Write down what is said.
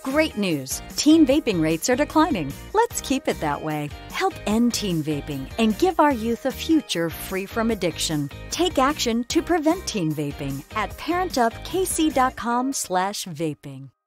Great news! Teen vaping rates are declining. Let's keep it that way. Help end teen vaping and give our youth a future free from addiction. Take action to prevent teen vaping at parentupkc.com/vaping.